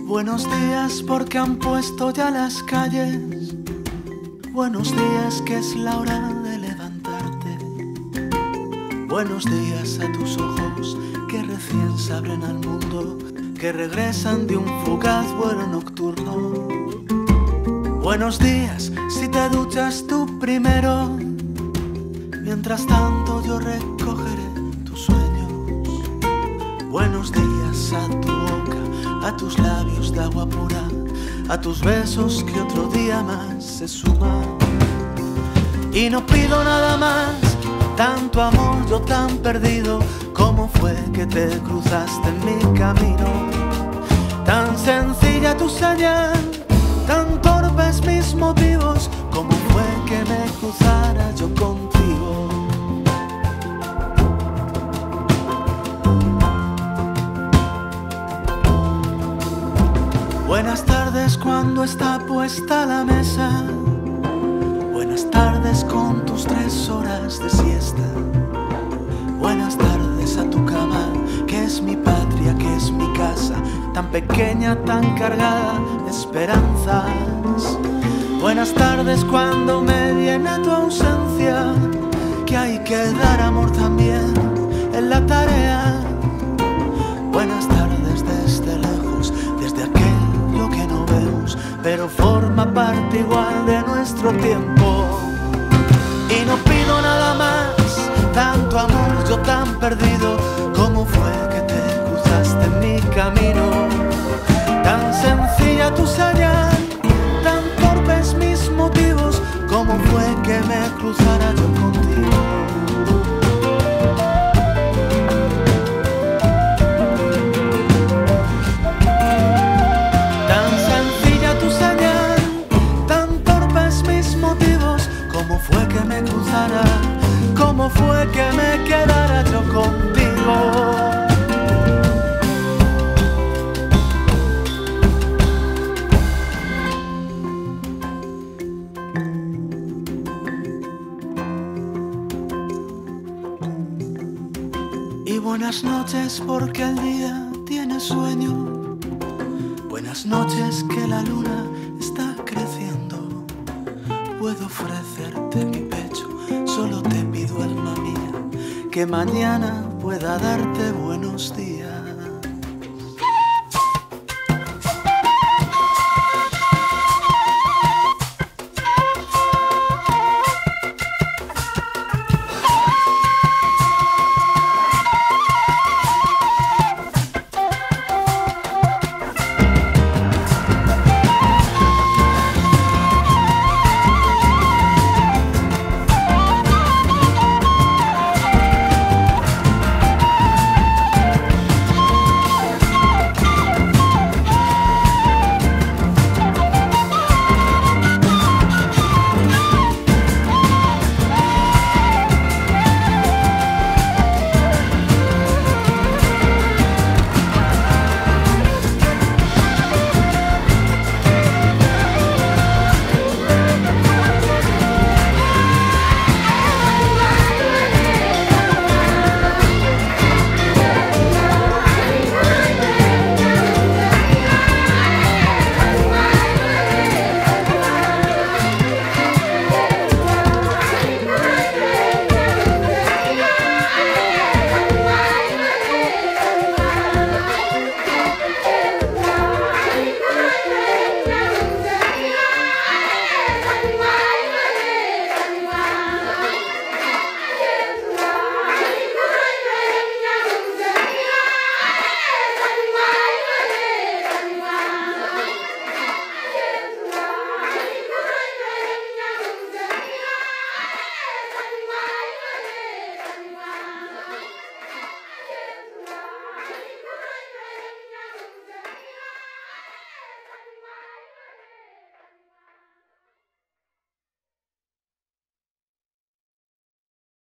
Buenos días porque han puesto ya las calles. Buenos días que es la hora de levantarte. Buenos días a tus ojos que recién se abren al mundo, que regresan de un fugaz vuelo nocturno. Buenos días si te duchas tú primero. Mientras tanto yo recogeré tus sueños. Buenos días a tu boca, a tus labios de agua pura, a tus besos que otro día más se suman. Y no pido nada más, tanto amor yo tan perdido. ¿Cómo fue que te cruzaste en mi camino? Tan sencilla tu señal, tan torpes mis motivos. ¿Cómo fue que me cruzara yo contigo? Buenas tardes cuando está puesta la mesa. Buenas tardes con tus 3 horas de siesta. Buenas tardes a tu cama, que es mi patria, que es mi casa, tan pequeña, tan cargada de esperanzas. Buenas tardes cuando me viene tu ausencia, que hay que dar amor también en la tarea. Buenas tardes desde lejos, desde aquello que no vemos, pero forma parte igual de nuestro tiempo. Y no pido nada más, tanto amor yo tan perdido. ¿Cómo fue que te cruzaste en mi camino? Tan sencilla tu señal, tan torpes mis motivos. ¿Cómo fue que me cruzara yo contigo? Tan sencilla tu señal, tan torpes mis motivos. ¿Cómo fue que me cruzara? ¿Cómo fue que me quedara yo contigo? Y buenas noches porque el día tiene sueño. Buenas noches que la luna está creciendo. Puedo ofrecerte mi pecho, solo te pido, alma mía, que mañana pueda darte buenos días.